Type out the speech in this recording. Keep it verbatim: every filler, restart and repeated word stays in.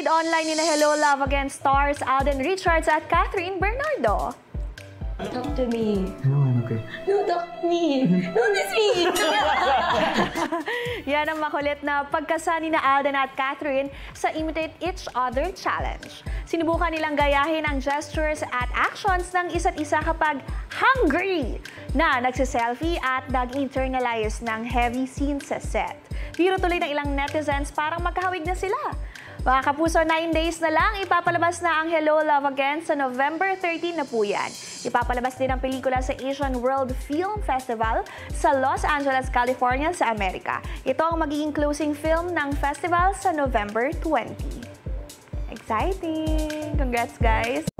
Nagpakilig online ni na Hello Love Again stars Alden Richards at Kathryn Bernardo. Talk to me. No, I'm okay. No, talk to me. No, this me. Yan ang makulit na pagkasani na Alden at Kathryn sa Imitate Each Other Challenge. Sinubukan nilang gayahin ang gestures at actions ng isa't isa kapag hungry na nagsiselfie at nag-internalize ng heavy scenes sa set. Biro tuloy ng ilang netizens parang magkahawig na sila. Mga kapuso, nine days na lang, ipapalabas na ang Hello Love Again sa November thirteen na po yan. Ipapalabas din ang pelikula sa Asian World Film Festival sa Los Angeles, California sa Amerika. Ito ang magiging closing film ng festival sa November twenty. Exciting! Congrats, guys!